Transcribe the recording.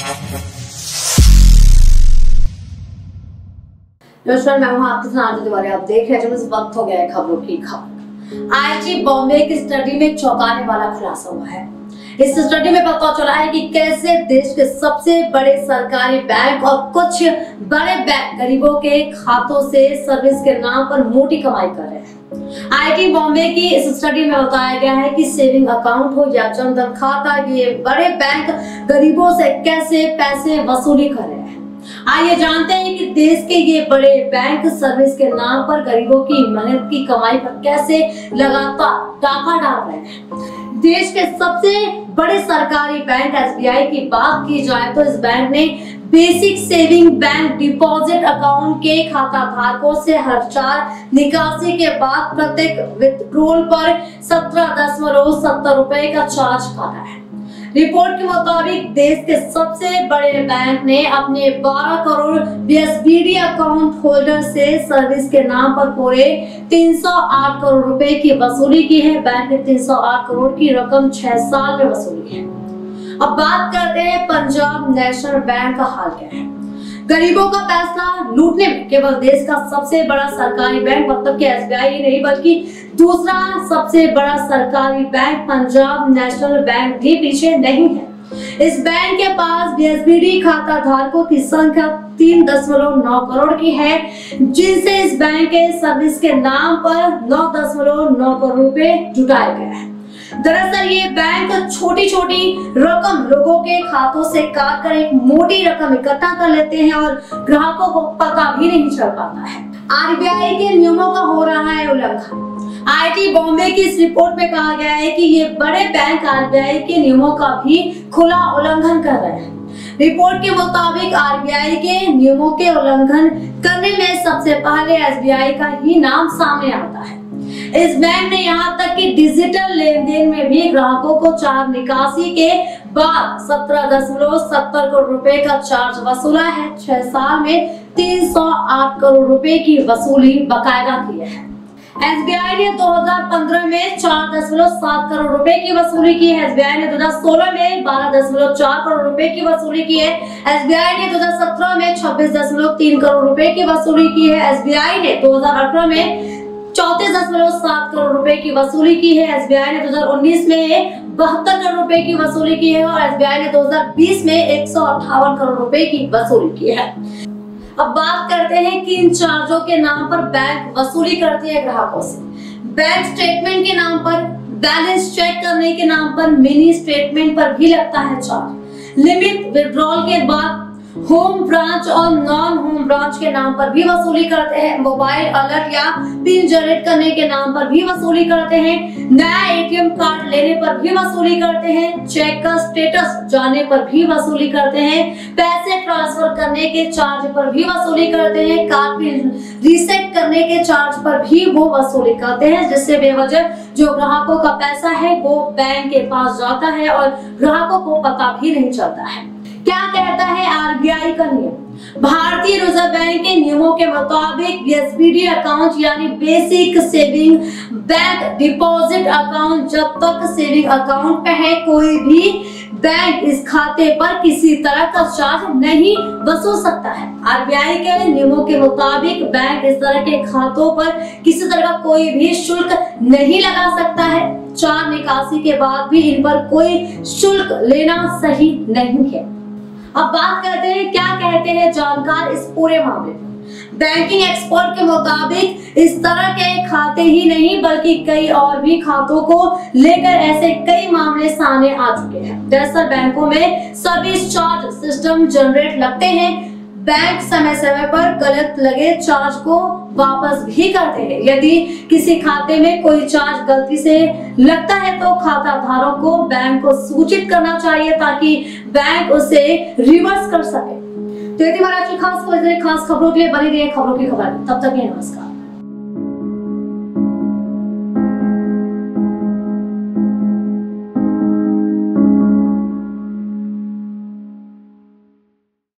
नमस्कार, मैं हूं आपके साथ तिवारी। आप देख रहे हैं इस वक्त हो गया है खबरों की खबर। आईआईटी बॉम्बे की स्टडी में चौंकाने वाला खुलासा हुआ है। इस स्टडी में पता चला है कि कैसे देश के सबसे बड़े सरकारी बैंक और कुछ बड़े बैंक गरीबों के खातों से सर्विस के नाम पर मोटी कमाई कर रहे हैं। आईआईटी बॉम्बे की इस स्टडी में बताया गया है कि सेविंग अकाउंट हो या जनधन खाता, ये बड़े बैंक गरीबों से कैसे पैसे वसूली कर रहे हैं। आइए जानते हैं कि देश के ये बड़े बैंक सर्विस के नाम पर गरीबों की मेहनत की कमाई पर कैसे लगातार डाका डाल रहे हैं। देश के सबसे बड़े सरकारी बैंक एसबीआई की बात की जाए तो इस बैंक ने basic saving bank deposit account के खाता धारकों से हर 4 निकासी के बाद प्रत्येक विथड्रॉल पर 17.70 रुपए का चार्ज काटा है। रिपोर्ट के मुताबिक देश के सबसे बड़े बैंक ने अपने 12 करोड़ बीएसबीडी अकाउंट होल्डर से सर्विस के नाम पर पूरे 308 करोड़ रुपए की वसूली की है। बैंक ने 308 करोड़ की रकम 6 साल में वसूली है। अब बात करते हैं पंजाब नेशनल बैंक का हाल क्या है। गरीबों का पैसा लूटने में केवल देश का सबसे बड़ा सरकारी बैंक मतलब कि एसबीआई ही नहीं बल्कि दूसरा सबसे बड़ा सरकारी बैंक पंजाब नेशनल बैंक भी पीछे नहीं है। इस बैंक के पास बीएसबीडी खाता धारकों की संख्या 3.9 करोड़ की है, जिनसे इस बैंक के सर्विस के नाम पर 9.9 करोड़ रुपए जुटाए गए हैं। दरअसल ये बैंक छोटी छोटी रकम लोगों के खातों से काट कर एक मोटी रकम इकट्ठा कर लेते हैं और ग्राहकों को पता भी नहीं चल पाता है। आरबीआई के नियमों का हो रहा है उल्लंघन। आईआईटी बॉम्बे की इस रिपोर्ट में कहा गया है कि ये बड़े बैंक आरबीआई के नियमों का भी खुला उल्लंघन कर रहे हैं। रिपोर्ट के मुताबिक आरबीआई के नियमों के उल्लंघन करने में सबसे पहले एसबीआई का ही नाम सामने आता है। इस बैंक ने यहाँ तक कि डिजिटल लेन देन में भी ग्राहकों को 4 निकासी के बाद 17.70 करोड़ रुपए का चार्ज वसूला है। 6 साल में 308 करोड़ रुपए की वसूली बकायदा की है। एसबीआई ने 2015 में 4.7 करोड़ रुपए की वसूली की है। एसबीआई ने 2016 में 12.4 करोड़ रुपए की वसूली की है। एसबीआई ने 2017 में 26.3 करोड़ रुपए की वसूली की है। एसबीआई ने 2018 में 34.7 करोड़ रुपए की वसूली की है। एसबीआई ने 2019 में 72 करोड़ रुपए की वसूली की है और एसबीआई ने 2020 में 158 करोड़ रुपए की वसूली की है। अब बात करते हैं कि इन चार्जों के नाम पर बैंक वसूली करती है ग्राहकों से। बैंक स्टेटमेंट के नाम पर, बैलेंस चेक करने के नाम पर, मिनी स्टेटमेंट पर भी लगता है चार्ज। लिमिट विड्रॉल के बाद होम ब्रांच और नॉन होम ब्रांच के नाम पर भी वसूली करते हैं। मोबाइल अलर्ट या पिन जनरेट करने के नाम पर भी वसूली करते हैं। नया एटीएम कार्ड लेने पर भी वसूली करते हैं। चेक का स्टेटस जानने पर भी वसूली करते हैं। पैसे ट्रांसफर करने के चार्ज पर भी वसूली करते हैं। कार्ड पिन रीसेट करने के चार्ज पर भी वो वसूली करते हैं, जिससे बेवजह जो ग्राहकों का पैसा है वो बैंक के पास जाता है और ग्राहकों को पता भी नहीं चलता है। क्या कहता है आरबीआई का नियम? भारतीय रिजर्व बैंक के नियमों के मुताबिक बीएसबीडी अकाउंट यानी basic saving bank deposit account जब तक सेविंग अकाउंट पे है, कोई भी बैंक इस खाते पर किसी तरह का चार्ज नहीं वसूल सकता है। आरबीआई के नियमों के मुताबिक बैंक इस तरह के खातों पर किसी तरह का कोई भी शुल्क नहीं लगा सकता है। 4 निकासी के बाद भी इन पर कोई शुल्क लेना सही नहीं है। अब बात करते हैं क्या कहते हैं जानकार इस पूरे मामले में। बैंकिंग एक्सपर्ट के मुताबिक इस तरह के खाते ही नहीं बल्कि कई और भी खातों को लेकर ऐसे कई मामले सामने आ चुके हैं। दरअसल बैंकों में सर्विस चार्ज सिस्टम जनरेट लगते हैं। बैंक समय समय पर गलत लगे चार्ज को वापस भी करते हैं। यदि किसी खाते में कोई चार्ज गलती से लगता है तो खाता धारक को बैंक को सूचित करना चाहिए ताकि बैंक उसे रिवर्स कर सके। तो यदि हमारी खास खबरों के लिए बनी रही खबरों की खबर, तब तक नमस्कार।